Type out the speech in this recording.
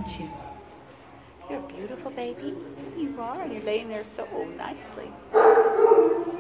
aren't you? You're a beautiful baby. You are. You're laying there so nicely.